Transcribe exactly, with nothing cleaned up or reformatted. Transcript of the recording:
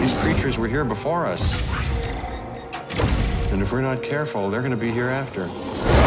These creatures were here before us. And if we're not careful, they're going to be here after.